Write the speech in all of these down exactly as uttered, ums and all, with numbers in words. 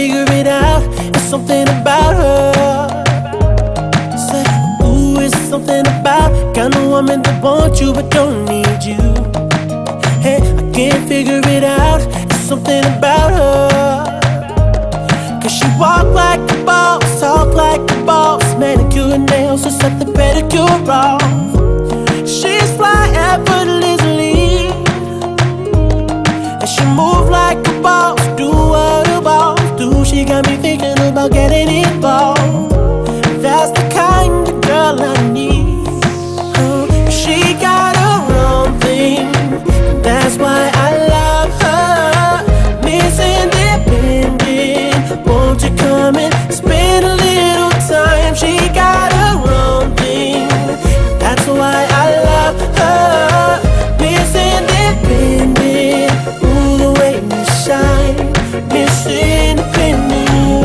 figure it out. It's something about her. Say, ooh, it's something about kind of woman that wants you but don't need you. Hey, I can't figure it out. It's something about her. Cause she walk like a boss, talk like a boss, manicure and nails, so set the pedicure off. She's fly effortlessly, and she move like a boss, do what a boss do. She got me thinking about getting involved. That's the kind of girl I need. uh, She got her own thing, that's why I love her. Miss Independent, won't you come and spend a little time? She got her own thing, that's why I love her. Miss Independent, ooh, the way you shine. Miss Independent,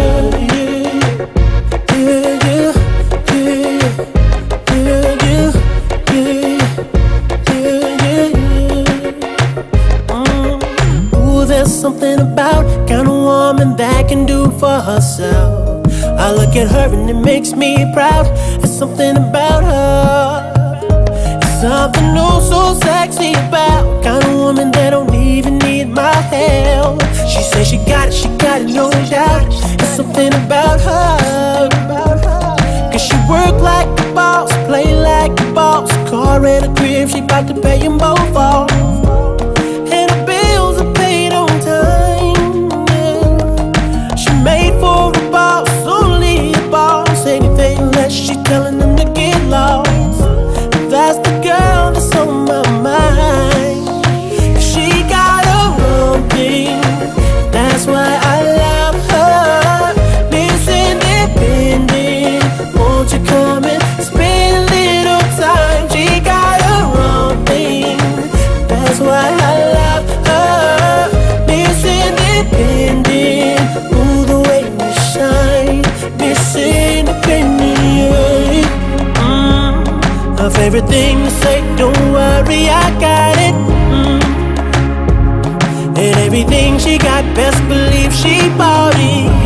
yeah, yeah, yeah, yeah, yeah, yeah, yeah. Mm. Ooh, there's something about kind of woman that can do for herself. I look at her and it makes me proud. There's something about her. It's something oh so sexy about kind of woman that don't even need my help. She says she got it, she got it, no doubt. It's something about her. Cause she work like a boss, play like a boss. Car and a crib, she bout to pay them both off. And her bills are paid on time, yeah. She made for a boss, only a boss. Anything less, she telling them to get lost. That's the girl that's on my mind. She got her own thing, that's why I love her. Miss Independent, won't you come and spend a little time? She got her own thing, that's why I love her. Miss Independent, ooh, the way you shine. Miss Independent, mm. Her favorite thing to say, don't worry, I got it. mm. And everything she got, best believe she bought it.